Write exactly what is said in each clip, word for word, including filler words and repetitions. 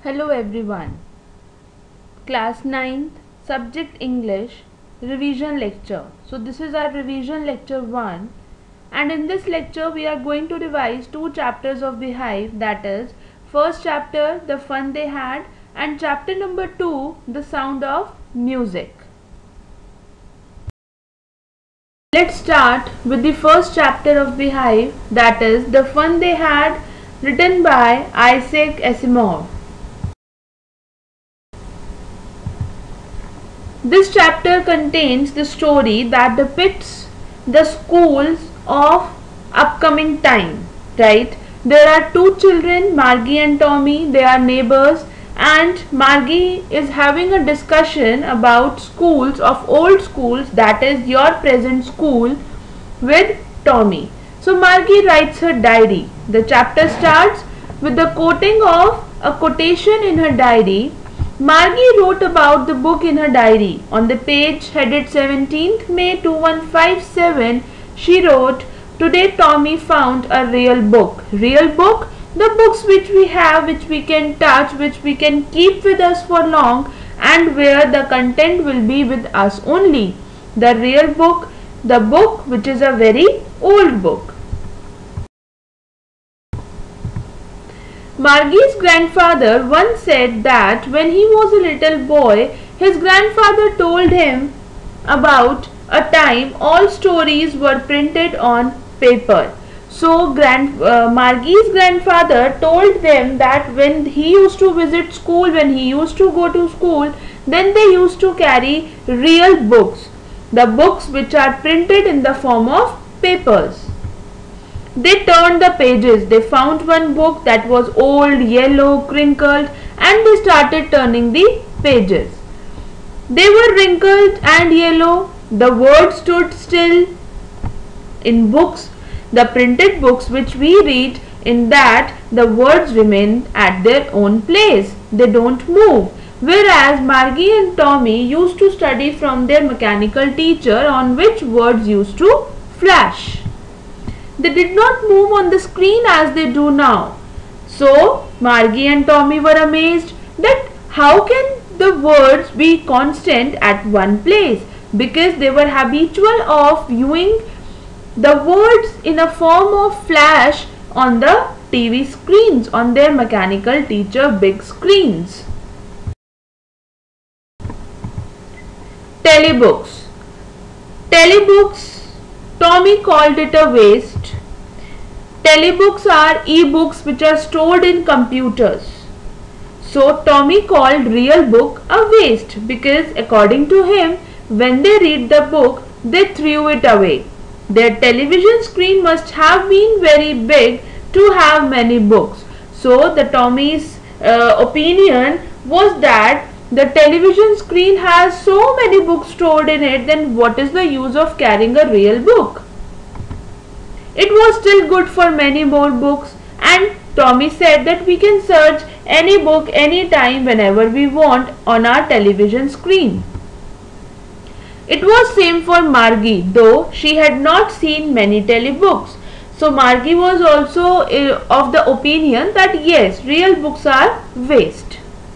Hello everyone. Class ninth, subject English, revision lecture. So this is our revision lecture one, and in this lecture we are going to revise two chapters of Beehive, that is first chapter, the fun they had, and chapter number two, the sound of music. Let's start with the first chapter of Beehive, that is the fun they had, written by Isaac Asimov. This chapter contains the story that depicts the schools of upcoming time, right? There are two children, Margie and Tommy. They are neighbors, and Margie is having a discussion about schools of old schools, that is your present school, with Tommy. So Margie writes her diary. The chapter starts with the quoting of a quotation in her diary. Margie wrote about the book in her diary. On the page headed seventeenth May two thousand fifty-seven, she wrote, "Today Tommy found a real book." Real book? The books which we have, which we can touch, which we can keep with us for long, and where the content will be with us only. The real book, the book which is a very old book. Margie's grandfather once said that when he was a little boy, his grandfather told him about a time all stories were printed on paper. So grand, uh, Margie's grandfather told them that when he used to visit school, when he used to go to school, then they used to carry real books, the books which are printed in the form of papers. They turned the pages. They found one book that was old, yellow, crinkled, and they started turning the pages. They were wrinkled and yellow. The words stood still. In books, the printed books which we read, in that the words remain at their own place. They don't move. Whereas Margie and Tommy used to study from their mechanical teacher, on which words used to flash. They did not move on the screen as they do now. So Margie and Tommy were amazed that how can the words be constant at one place, because they were habitual of viewing the words in a form of flash on the T V screens, on their mechanical teacher big screens. Telebooks. Telebooks, Tommy called it a waste. Telebooks are e-books which are stored in computers. So Tommy called real book a waste, because according to him, when they read the book, they threw it away. Their television screen must have been very big to have many books. So the Tommy's uh, opinion was that the television screen has so many books stored in it, then what is the use of carrying a real book? It was still good for many more books, and Tommy said that we can search any book anytime whenever we want on our television screen. It was same for Margie, though she had not seen many telebooks. So Margie was also uh, of the opinion that yes, real books are waste.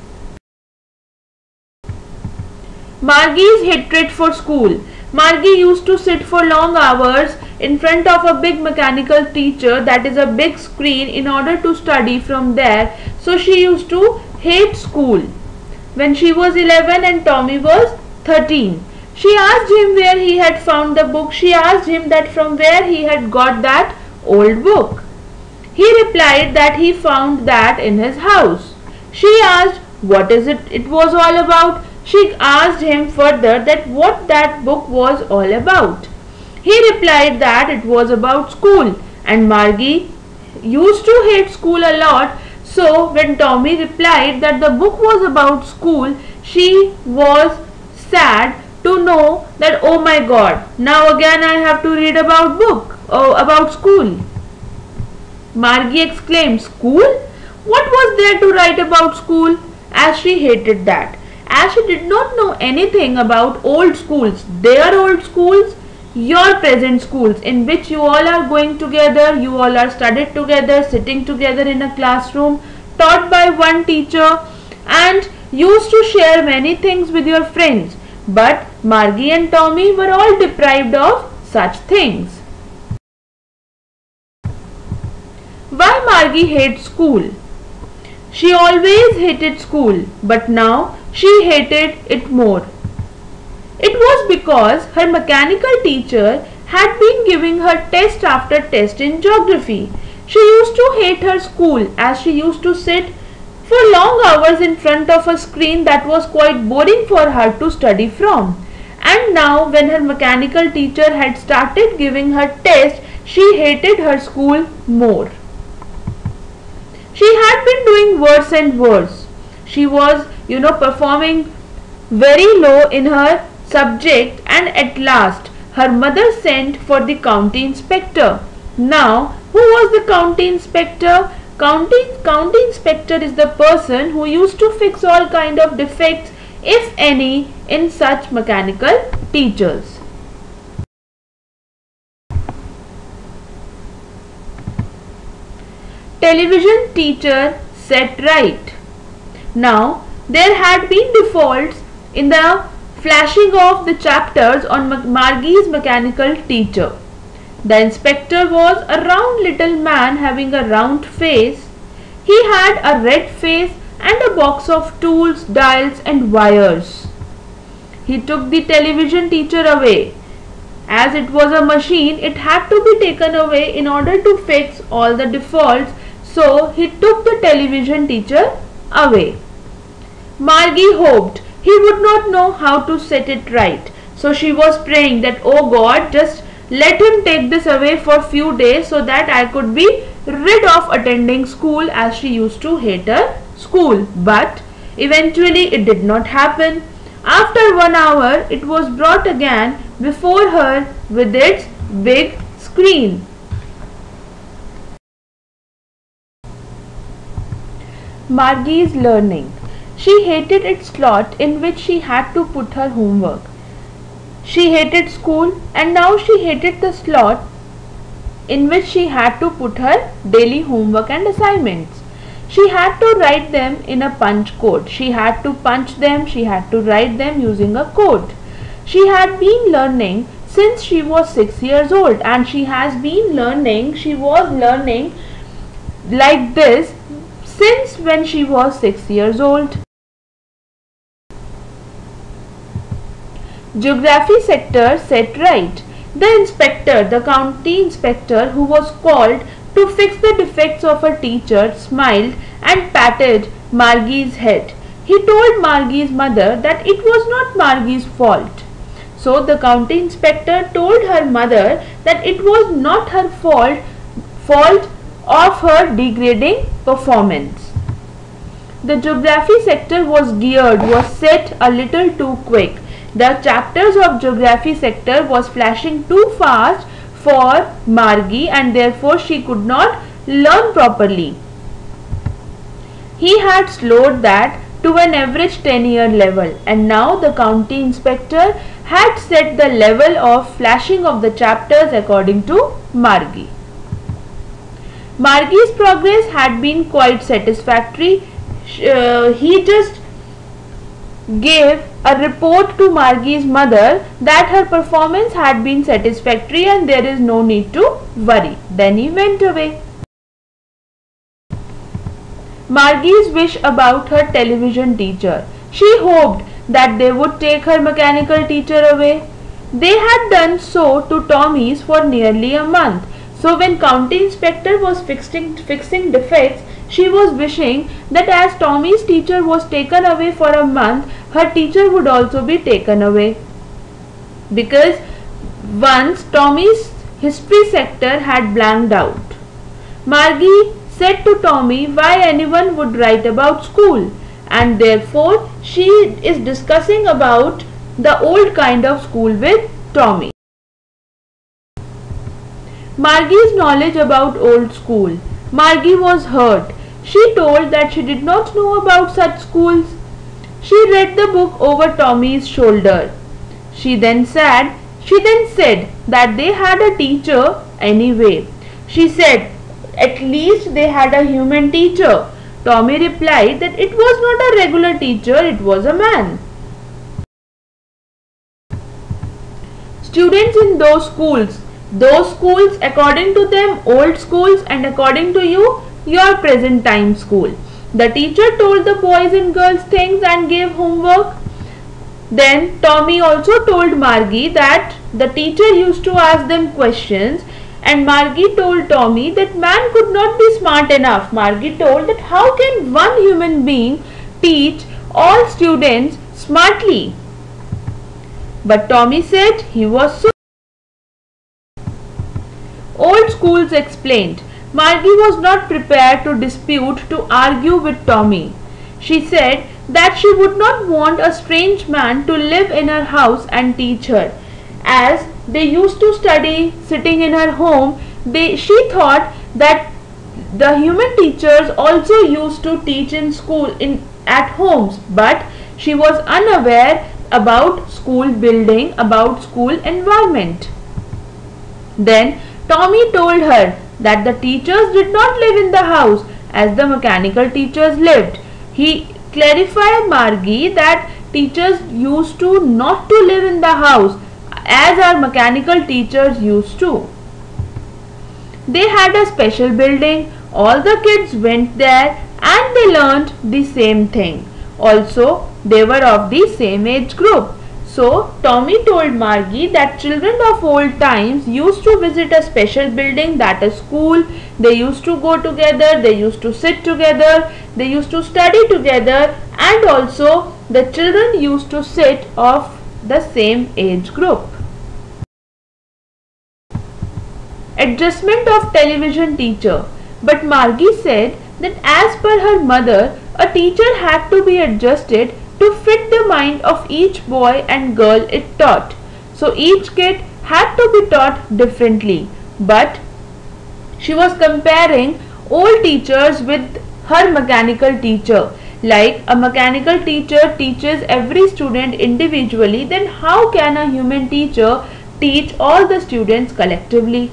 Margie's hatred for school. Margie used to sit for long hours in front of a big mechanical teacher, that is a big screen, in order to study from there. So she used to hate school. When she was eleven and Tommy was thirteen, she asked him where he had found the book. She asked him that from where he had got that old book. He replied that he found that in his house. She asked what is it it was all about. She asked him further that what that book was all about. He replied that it was about school, and Margie used to hate school a lot. So when Tommy replied that the book was about school, she was sad to know that, oh my God, now again I have to read about book, oh, about school. Margie exclaimed, "School? What was there to write about school?" As she hated that. As she did not know anything about old schools, their old schools, your present schools, in which you all are going together, you all are studied together, sitting together in a classroom, taught by one teacher, and used to share many things with your friends. But Margie and Tommy were all deprived of such things. Why Margie hates school? She always hated school, but now she hated it more. It was because her mechanical teacher had been giving her test after test in geography. She used to hate her school as she used to sit for long hours in front of a screen that was quite boring for her to study from. And now when her mechanical teacher had started giving her test, she hated her school more. She had been doing worse and worse. She was, you know, performing very low in her subject, and at last her mother sent for the county inspector. Now, who was the county inspector? County, county inspector is the person who used to fix all kind of defects, if any, in such mechanical teachers. Television teacher set right. Now, there had been defaults in the flashing of the chapters on Margie's mechanical teacher. The inspector was a round little man having a round face. He had a red face and a box of tools, dials and wires. He took the television teacher away. As it was a machine, it had to be taken away in order to fix all the defaults. So he took the television teacher away. Margie hoped he would not know how to set it right. So she was praying that, oh God, just let him take this away for few days so that I could be rid of attending school, as she used to hate her school. But eventually it did not happen. After one hour, it was brought again before her with its big screen. Margie's learning. She hated its slot in which she had to put her homework. She hated school, and now she hated the slot in which she had to put her daily homework and assignments. She had to write them in a punch code. She had to punch them, she had to write them using a code. She had been learning since she was six years old, and she has been learning, she was learning like this since when she was six years old. Geography sector set right. The inspector, the county inspector who was called to fix the defects of a teacher, smiled and patted Margie's head. He told Margie's mother that it was not Margie's fault. So the county inspector told her mother that it was not her fault, fault of her degrading performance. The geography sector was geared, was set a little too quick. The chapters of geography sector was flashing too fast for Margie, and therefore she could not learn properly. He had slowed that to an average ten year level, and now the county inspector had set the level of flashing of the chapters according to Margie. Margie's progress had been quite satisfactory. Uh, he just gave a report to Margie's mother that her performance had been satisfactory and there is no need to worry. Then he went away. Margie's wish about her television teacher. She hoped that they would take her mechanical teacher away. They had done so to Tommy's for nearly a month. So when county inspector was fixing, fixing defects, she was wishing that as Tommy's teacher was taken away for a month, her teacher would also be taken away. Because once Tommy's history sector had blanked out. Margie said to Tommy why anyone would write about school, and therefore she is discussing about the old kind of school with Tommy. Margie's knowledge about old school. Margie was hurt. She told that she did not know about such schools. She read the book over Tommy's shoulder. She then said, she then said that they had a teacher anyway. She said at least they had a human teacher. Tommy replied that it was not a regular teacher, it was a man. Students in those schools, those schools according to them old schools and according to you, your present time school. The teacher told the boys and girls things and gave homework. Then Tommy also told Margie that the teacher used to ask them questions, and Margie told Tommy that man could not be smart enough. Margie told that how can one human being teach all students smartly? But Tommy said he was so. Old schools explained. Margie was not prepared to dispute, to argue with Tommy. She said that she would not want a strange man to live in her house and teach her. As they used to study sitting in her home, they, she thought that the human teachers also used to teach in school in at homes, but she was unaware about school building, about school environment. Then Tommy told her that the teachers did not live in the house as the mechanical teachers lived. He clarified Margie that teachers used to not to live in the house as our mechanical teachers used to. They had a special building. All the kids went there and they learned the same thing. Also, they were of the same age group. So, Tommy told Margie that children of old times used to visit a special building, that is school. They used to go together, they used to sit together, they used to study together, and also the children used to sit of the same age group. Adjustment of television teacher. But Margie said that as per her mother, a teacher had to be adjusted to fit the mind of each boy and girl it taught. So each kid had to be taught differently. But she was comparing old teachers with her mechanical teacher. Like a mechanical teacher teaches every student individually, then how can a human teacher teach all the students collectively?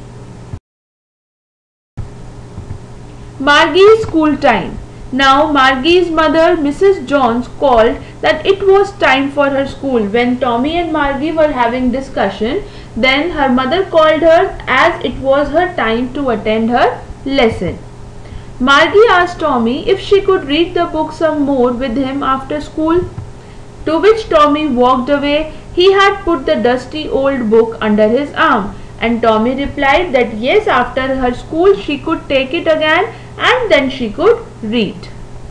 Margie's school time. Now Margie's mother, Missus Jones, called that it was time for her school. When Tommy and Margie were having discussion, then her mother called her as it was her time to attend her lesson. Margie asked Tommy if she could read the book some more with him after school, to which Tommy walked away. He had put the dusty old book under his arm, and Tommy replied that yes, after her school she could take it again and then she could read.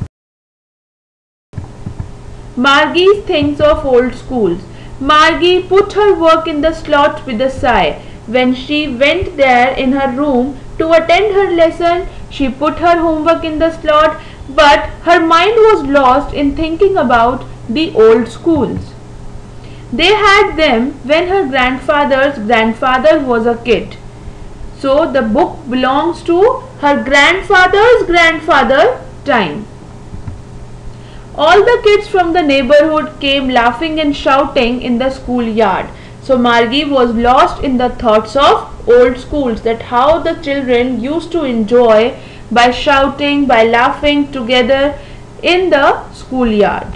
Margie thinks of old schools. Margie put her work in the slot with a sigh. When she went there in her room to attend her lesson, she put her homework in the slot, but her mind was lost in thinking about the old schools. They had them when her grandfather's grandfather was a kid. So the book belongs to her grandfather's grandfather time. All the kids from the neighborhood came laughing and shouting in the schoolyard. So Margie was lost in the thoughts of old schools, that how the children used to enjoy by shouting, by laughing together in the schoolyard.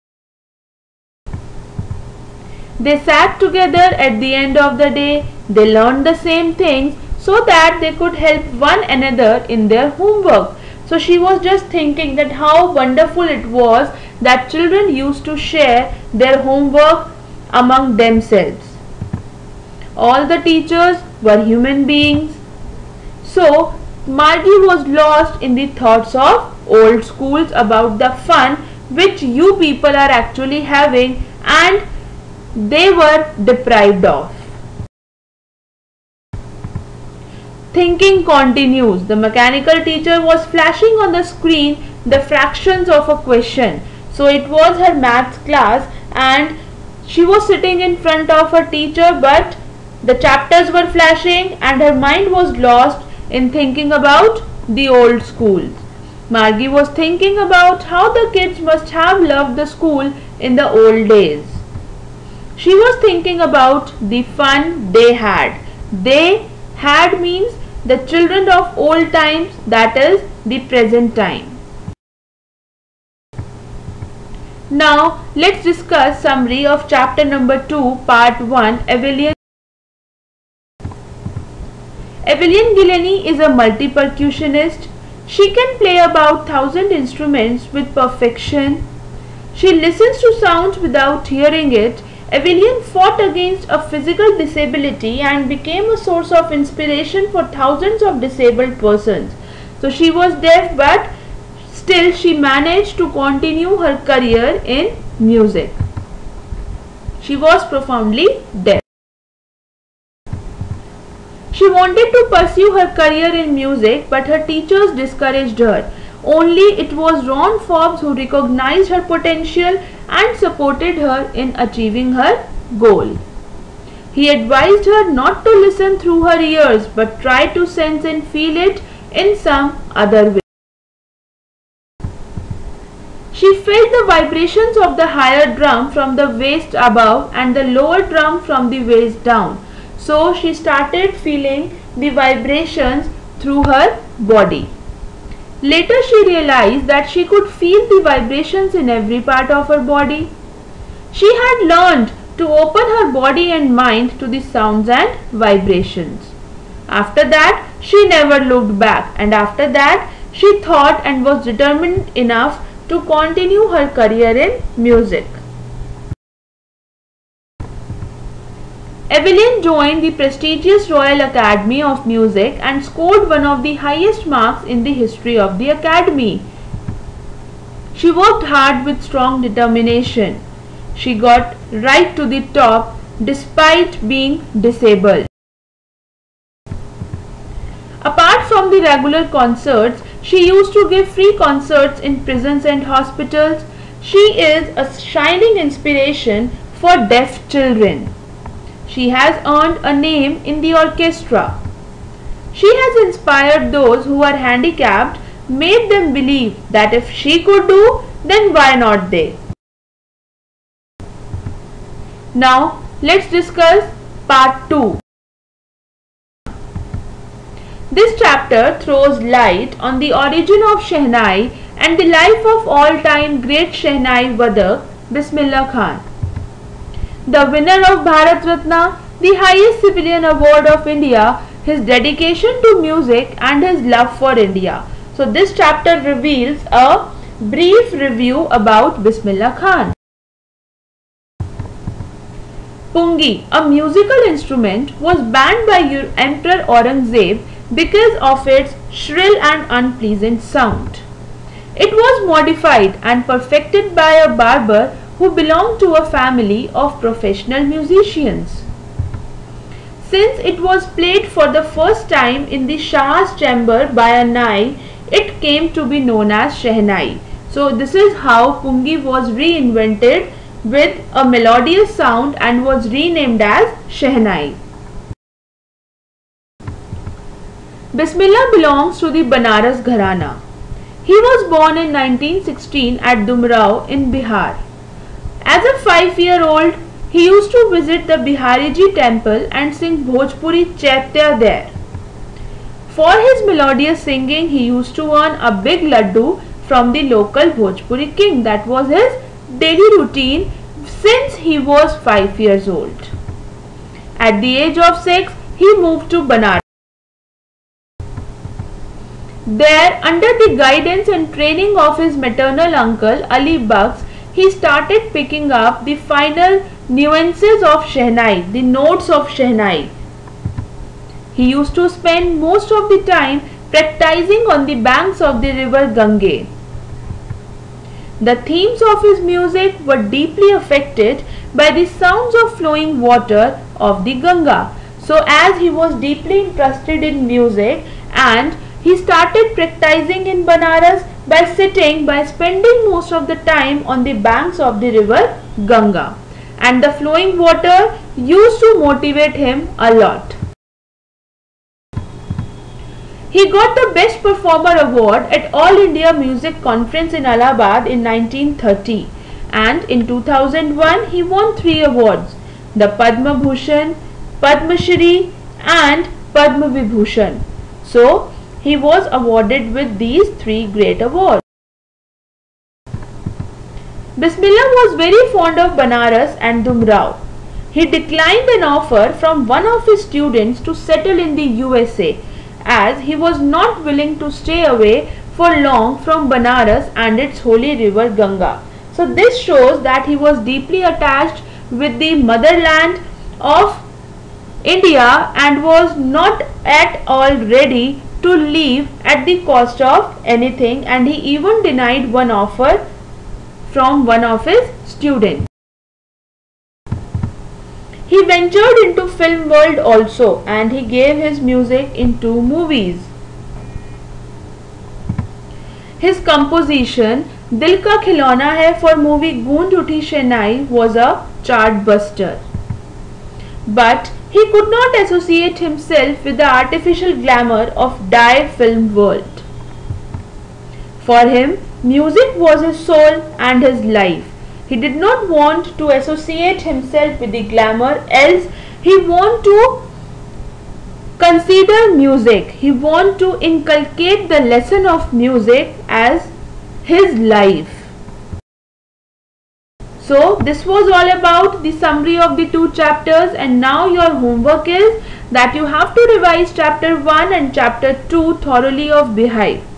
They sat together at the end of the day. They learned the same things so that they could help one another in their homework. So she was just thinking that how wonderful it was that children used to share their homework among themselves. All the teachers were human beings. So Margie was lost in the thoughts of old schools about the fun which you people are actually having and they were deprived of. Thinking continues. The mechanical teacher was flashing on the screen the fractions of a question. So it was her maths class and she was sitting in front of her teacher, but the chapters were flashing and her mind was lost in thinking about the old schools. Margie was thinking about how the kids must have loved the school in the old days. She was thinking about the fun they had. They had means the children of old times, that is the present time. Now let's discuss summary of chapter number two, part one, Evelyn. Evelyn Gilani is a multi-percussionist. She can play about thousand instruments with perfection. She listens to sounds without hearing it. Evelyn fought against a physical disability and became a source of inspiration for thousands of disabled persons. So she was deaf, but still she managed to continue her career in music. She was profoundly deaf. She wanted to pursue her career in music, but her teachers discouraged her. Only it was Ron Forbes who recognized her potential and supported her in achieving her goal. He advised her not to listen through her ears, but try to sense and feel it in some other way. She felt the vibrations of the higher drum from the waist above and the lower drum from the waist down. So she started feeling the vibrations through her body. Later she realized that she could feel the vibrations in every part of her body. She had learned to open her body and mind to the sounds and vibrations. After that she never looked back, and after that she thought and was determined enough to continue her career in music. Evelyn joined the prestigious Royal Academy of Music and scored one of the highest marks in the history of the Academy. She worked hard with strong determination. She got right to the top despite being disabled. Apart from the regular concerts, she used to give free concerts in prisons and hospitals. She is a shining inspiration for deaf children. She has earned a name in the orchestra. She has inspired those who are handicapped, made them believe that if she could do, then why not they? Now let's discuss part two. This chapter throws light on the origin of Shehnai and the life of all-time great Shehnai Vadak, Bismillah Khan. The winner of Bharat Ratna, the highest civilian award of India, his dedication to music and his love for India. So this chapter reveals a brief review about Bismillah Khan. Pungi, a musical instrument, was banned by Emperor Aurangzeb because of its shrill and unpleasant sound. It was modified and perfected by a barber who belonged to a family of professional musicians. Since it was played for the first time in the Shah's chamber by a Nai, it came to be known as Shehnai. So this is how Pungi was reinvented with a melodious sound and was renamed as Shehnai. Bismillah belongs to the Banaras Gharana. He was born in nineteen sixteen at Dumrao in Bihar. As a five-year-old, he used to visit the Bihariji temple and sing Bhojpuri Chaitya there. For his melodious singing, he used to earn a big laddu from the local Bhojpuri king. That was his daily routine since he was five years old. At the age of six, he moved to Banaras. There, under the guidance and training of his maternal uncle Ali Baksh, he started picking up the final nuances of Shehnai, the notes of Shehnai. He used to spend most of the time practicing on the banks of the river Gange. The themes of his music were deeply affected by the sounds of flowing water of the Ganga. So as he was deeply interested in music, and he started practicing in Banaras by sitting, by spending most of the time on the banks of the river Ganga. And the flowing water used to motivate him a lot. He got the Best Performer Award at All India Music Conference in Allahabad in nineteen thirty, and in two thousand one he won three awards, the Padma Bhushan, Padma Shri and Padma Vibhushan. So he was awarded with these three great awards. Bismillah was very fond of Banaras and Dumrao. He declined an offer from one of his students to settle in the U S A, as he was not willing to stay away for long from Banaras and its holy river Ganga. So this shows that he was deeply attached with the motherland of India and was not at all ready to leave at the cost of anything, and he even denied one offer from one of his students. He ventured into film world also, and he gave his music in two movies. His composition Dil Ka Khilona Hai for movie Goonj Uthi Shehnai was a chart buster. But he could not associate himself with the artificial glamour of Dai film world. For him, music was his soul and his life. He did not want to associate himself with the glamour, else he wanted to consider music. He wanted to inculcate the lesson of music as his life. So this was all about the summary of the two chapters, and now your homework is that you have to revise chapter one and chapter two thoroughly of Beehive.